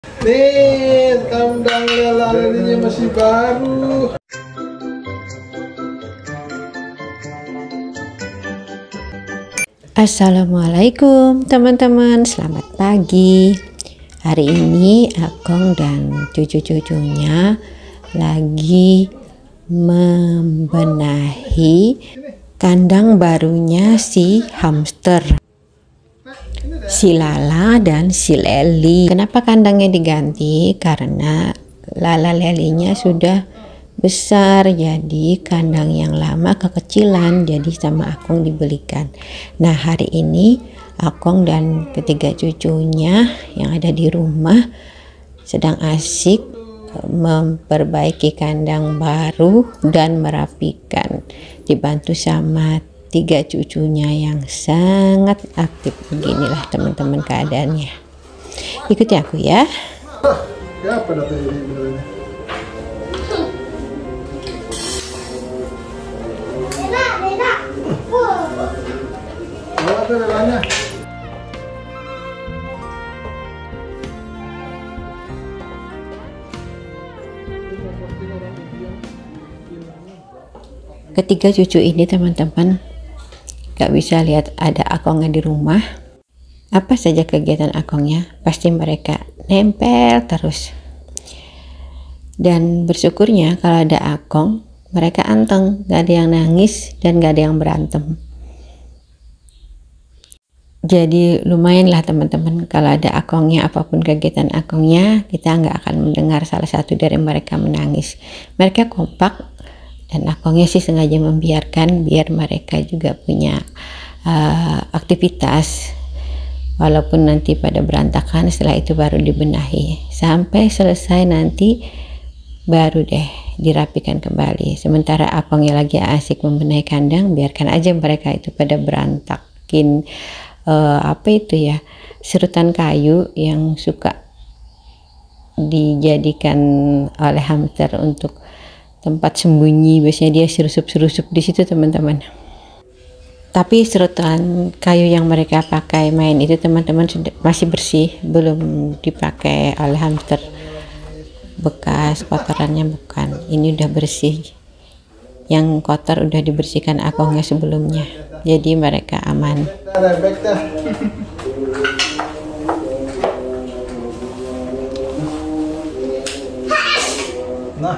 Nih, kandang lele masih baru. Assalamualaikum teman-teman, selamat pagi. Hari ini Akong dan cucu-cucunya lagi membenahi kandang barunya si hamster, si Lala dan si Leli. Kenapa kandangnya diganti? Karena Lala Lelinya sudah besar, jadi kandang yang lama kekecilan, jadi sama Akong dibelikan. Nah, hari ini Akong dan ketiga cucunya yang ada di rumah sedang asik memperbaiki kandang baru dan merapikan, dibantu sama tiga cucunya yang sangat aktif. Beginilah teman-teman keadaannya. Ikuti aku ya. Ya, apa data ini benernya? Apa lelanya? Ketiga cucu ini teman-teman gak bisa lihat ada Akongnya di rumah. Apa saja kegiatan Akongnya pasti mereka nempel terus. Dan bersyukurnya kalau ada Akong, mereka anteng, gak ada yang nangis dan gak ada yang berantem. Jadi lumayanlah teman-teman, kalau ada Akongnya, apapun kegiatan Akongnya, kita nggak akan mendengar salah satu dari mereka menangis. Mereka kompak, dan Akongnya sih sengaja membiarkan biar mereka juga punya aktivitas. Walaupun nanti pada berantakan, setelah itu baru dibenahi. Sampai selesai nanti baru deh dirapikan kembali. Sementara Akongnya lagi asik membenahi kandang, biarkan aja mereka itu pada berantakin apa itu ya, serutan kayu yang suka dijadikan oleh hamster untuk tempat sembunyi. Biasanya dia serusup-serusup di situ teman-teman. Tapi serutan kayu yang mereka pakai main itu teman-teman masih bersih, belum dipakai oleh hamster. Bekas kotorannya bukan, ini udah bersih. Yang kotor udah dibersihkan Akongnya sebelumnya, jadi mereka aman. Nah,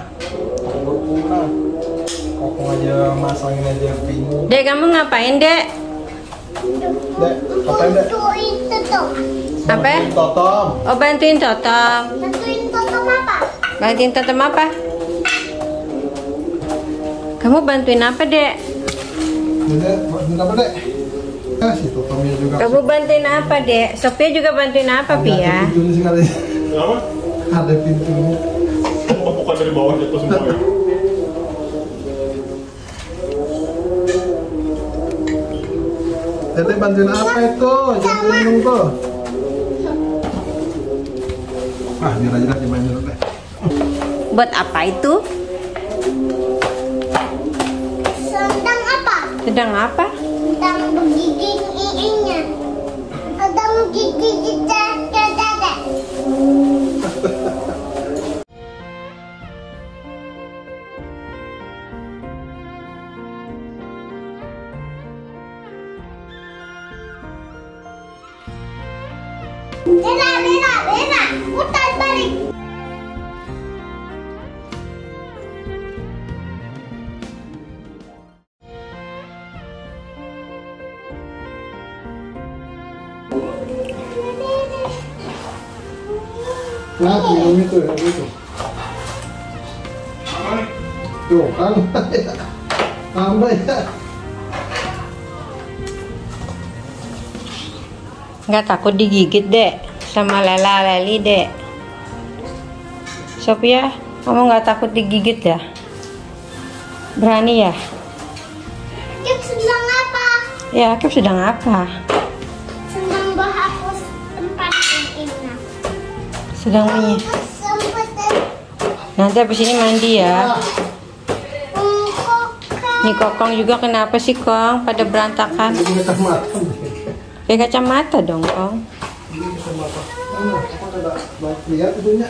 Akong aja masangin aja bingung. Dek, kamu ngapain, Dek? Dek, ngapain Dek? Apa? Bantuin Totom. Oh, bantuin Totom. Bantuin Totom apa? Bantuin Totom apa? Kamu bantuin apa, Dek? Dek, bantuin apa Dek? Si Totomnya juga. Kamu bantuin apa, Dek? Sophia juga bantuin apa, Pia? Ada pintunya sekali. Kenapa? Ada pintunya. Bukan dari bawah jatuh semua ya? Dede bantuin apa itu? Jangan bingung tuh. Ah, biar aja dimainin dulu deh. Buat apa itu? Sedang apa? Sedang apa? Sedang menggigit iinya. Sedang menggigit dada. Lena, putar balik. Nah, bingung itu ya, itu. Tuh, kan. Tambah ya. Nggak takut digigit, Dek? Sama Lela Leli, Dek? Sophia, kamu nggak takut digigit ya? Berani ya? Kip sedang apa? Ya, Akib sedang apa? Sedang menghapus tempat iinya. Sedang bunyi. Nanti habis ini mandi ya. Nih Kokong juga kenapa sih Kong? Pada berantakan. Ini kacamata. Pakai kacamata dong Kong. Ini kacamata. Mana? Apa ada baju? lihat itunya.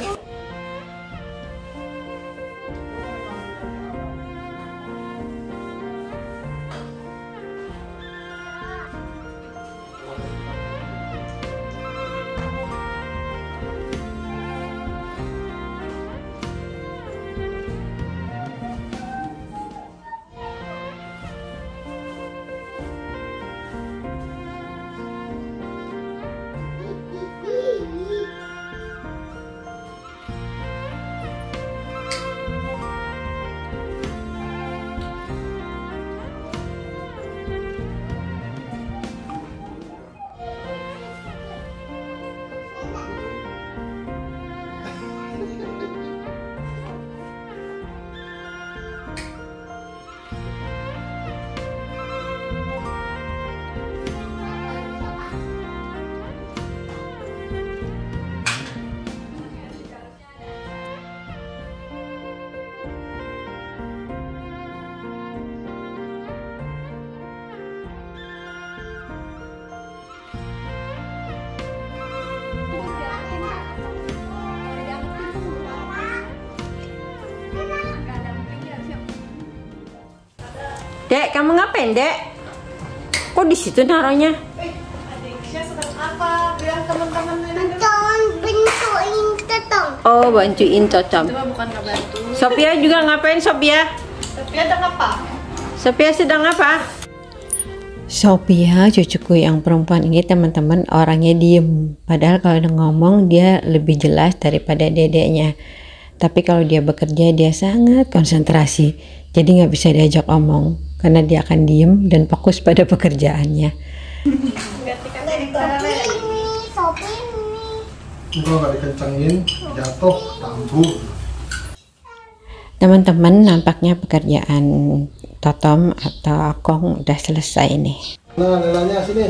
Dek, kamu ngapain, Dek? Kok di situ naruhnya? Adiknya sedang apa? Bilang teman-teman Tolong bentukin tetong. Oh, bantuin Totom. Coba bukan ngebantu. Sophia juga ngapain, Sophia? Tapi ada apa? Sophia sedang apa? Sophia, cucuku yang perempuan ini, teman-teman, orangnya diem. Padahal kalau dia ngomong, dia lebih jelas daripada dedeknya. Tapi kalau dia bekerja, dia sangat konsentrasi. Jadi nggak bisa diajak omong. Karena dia akan diem dan fokus pada pekerjaannya. Sopi ini. Kalau nggak dikencengin, jatuh, tambur. Teman-teman, nampaknya pekerjaan Totom atau Akong udah selesai nih. Nah, lelanya sini.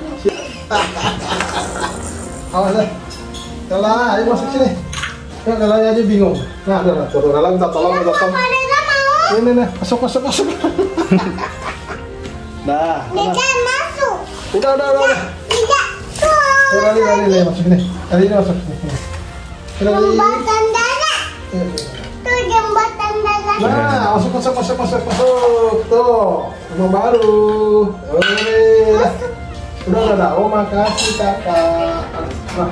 Awas deh. Lela, ayo masuk sini. Nah, lelanya aja bingung. Nah, udah, tuh, Lela minta tolong, minta tolong. Deda mau. Ini, masuk. Dah, Deda masuk. udah. Tidak. Tuh. Lali, masuk sini. Lali ini masuk. Jembatan darat. Tuh jembatan darat. Nah, masuk. Tuh, rumah baru. Udah. Oh, makasih kakak. Nah,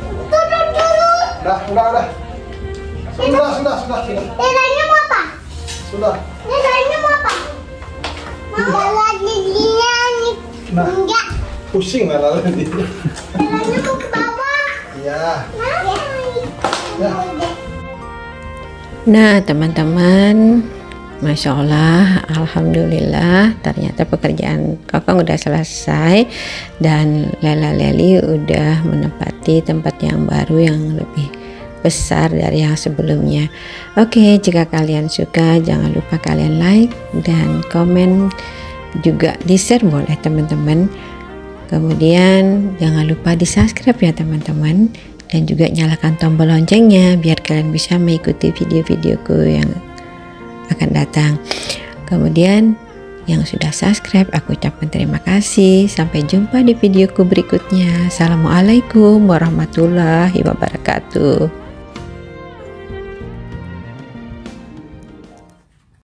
udah. Sudah. Dedanya mau apa? Sudah. Dedanya mau apa? Mau giginya nih. Nah. Enggak. Pusing lah Lali. Dedanya mau ke bawah. Iya. Ya. Nah, teman-teman, Masya Allah, Alhamdulillah, ternyata pekerjaan Kokong udah selesai dan Lela Leli udah menempati tempat yang baru yang lebih besar dari yang sebelumnya. Oke, jika kalian suka, jangan lupa kalian like dan komen, juga di-share boleh teman-teman. Kemudian jangan lupa di-subscribe ya teman-teman, dan juga nyalakan tombol loncengnya biar kalian bisa mengikuti video-videoku yang akan datang. Kemudian yang sudah subscribe, aku ucapkan terima kasih. Sampai jumpa di videoku berikutnya. Assalamualaikum warahmatullahi wabarakatuh.